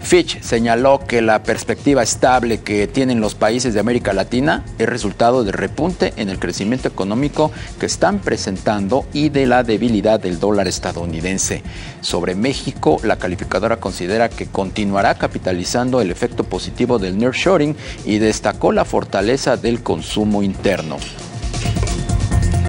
Fitch señaló que la perspectiva estable que tienen los países de América Latina es resultado del repunte en el crecimiento económico que están presentando y de la debilidad del dólar estadounidense. Sobre México, la calificadora considera que continuará capitalizando el efecto positivo del nearshoring y destacó la fortaleza del consumo interno.